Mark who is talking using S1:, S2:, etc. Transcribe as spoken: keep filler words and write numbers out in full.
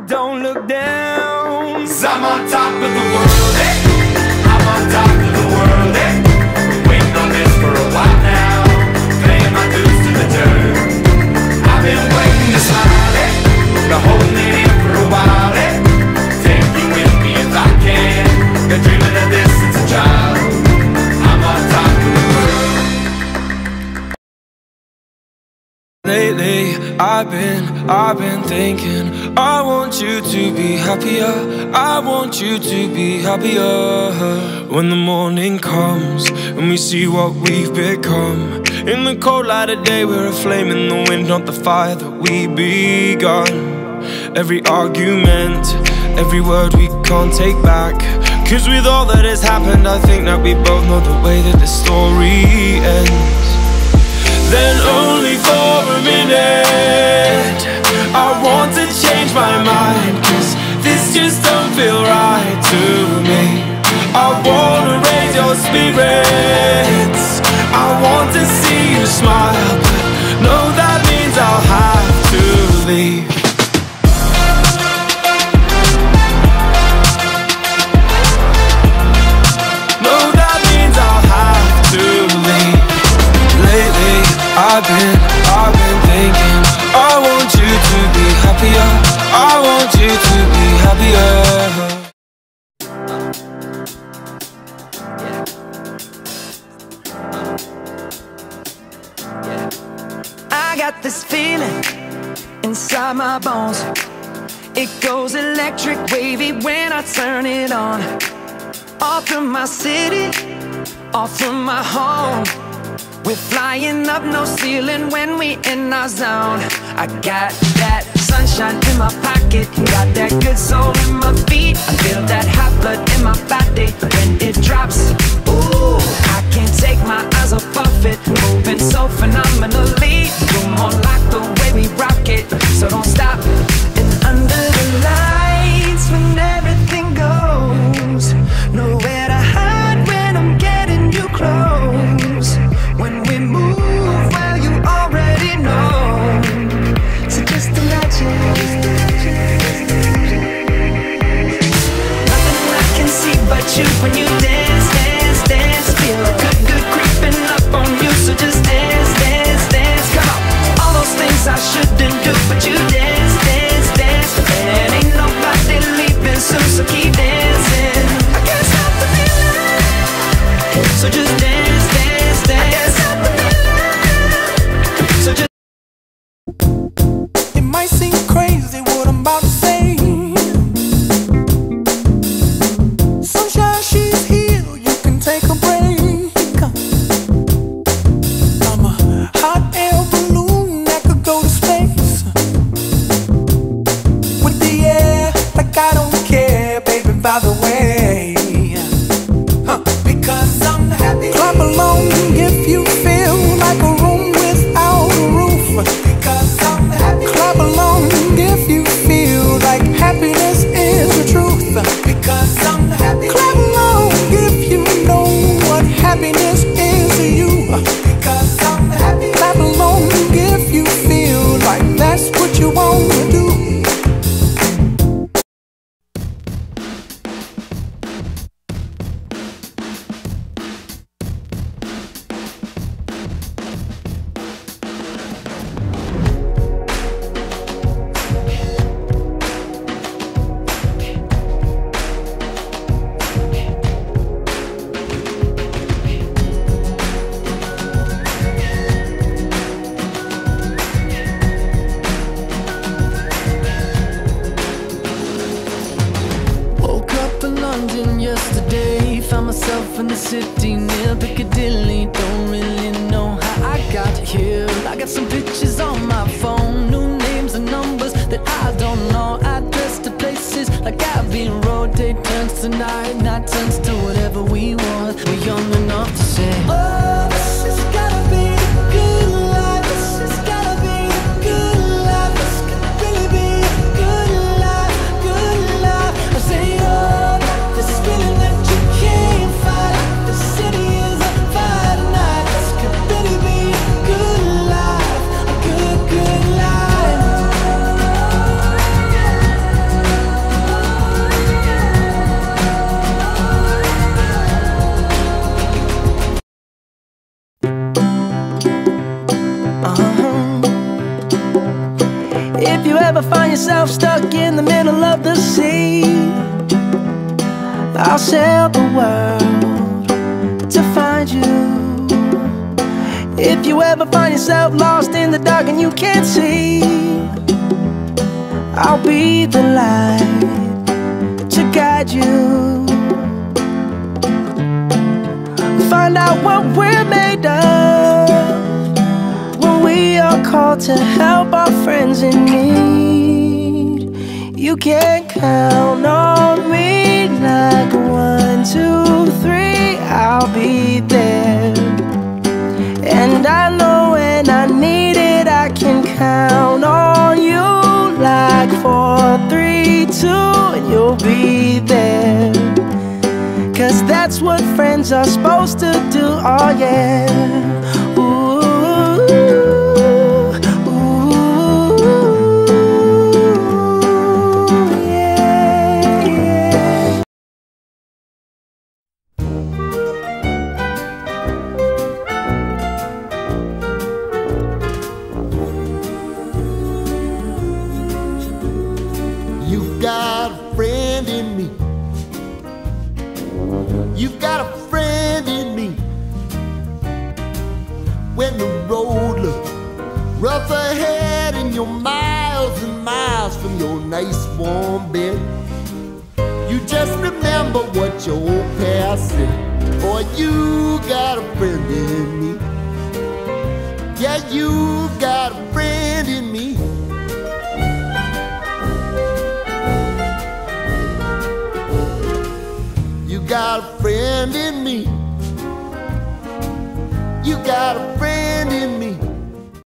S1: don't look down.
S2: 'Cause I'm on top of the world, eh? I'm on top of the world, eh? Been waiting on this for a while now, paying my dues to the dirt. I've been waiting to smile, eh? Been holding it in for a while, eh? Take you with me if I can. Been dreaming of this since a child. I'm on top of the world.
S1: Lately, I've been, I've been thinking, I want you to be happier, I want you to be happier. When the morning comes and we see what we've become, in the cold light of day we're a flame in the wind, not the fire that we begun. Every argument, every word we can't take back, 'cause with all that has happened I think that we both know the way that the story ends. Then only for a minute I want to change my mind, 'cause this just don't feel right to me. I wanna raise your spirits, I want to see you smile, but no, that means I'll have to leave. No, that means I'll have to leave. Lately, I've been, I've been thinking, I want you to be happier, I want you to be happier.
S3: I got this feeling inside my bones. It goes electric wavy when I turn it on. Off from my city, off from my home, we're flying up, no ceiling when we in our zone. I got that sunshine in my pocket, got that good soul in my feet. I feel that hot blood in my body when it drops. Ooh, I can't take my eyes off of it, moving so phenomenally. You're more like the way we rock it, so don't stop. And under the lights, when everything goes, nowhere to hide when I'm getting you close. When we move, well, you already know. So just imagine. Nothing I can see but you when you dance, dance, dance. Feel good, good creeping up on you. So just dance, dance, dance. Come on. All those things I shouldn't do, but you dance, dance, dance. And ain't nobody leaving soon, so keep dancing. I can't stop the feeling. So just dance, dance, dance. So just
S4: it might seem crazy what I'm about to say. Sunshine, she's here, you can take a break. I'm a hot air balloon that could go to space. With the air, like I don't care, baby, by the way. Huh. Because I'm happy. Clap along if you feel like a room without a roof. Because I'm happy. Clap along if you feel like happiness is the truth. Because I'm happy. Clap along if you know what happiness is to you. Because I'm happy. Clap along if you feel like that's what you want to do.
S5: Woke up in London yesterday, found myself in the city near Piccadilly. Don't really know how I got here. I got some pictures on my phone, new names and numbers that I don't know. Address to places like Abbey Road. Day turns to night, night turns to whatever we want. We're young enough to say, oh, this has gotta be the good life. This has gotta be the good life. This could really be a good life, good life. I say, oh, this feeling that you can't fight. The city is on fire tonight. This could really be a good life, a good, good life.
S3: myself stuck in the middle of the sea, I'll sail the world to find you. If you ever find yourself lost in the dark and you can't see, I'll be the light to guide you. Find out what we're made of when we are called to help our friends in need. You can count on me like one, two, three, I'll be there. And I know when I need it, I can count on you like four, three, two, and you'll be there. Cause that's what friends are supposed to do, oh yeah. Ooh, ooh, yeah, yeah.
S6: You've got a friend in me. You've got a friend in me. When the road looks rough ahead and you're miles and miles from your nice warm bed, you just remember what your old past said. Boy, you got a friend in me. Yeah, you've got a friend in me. You got a friend in me. You got a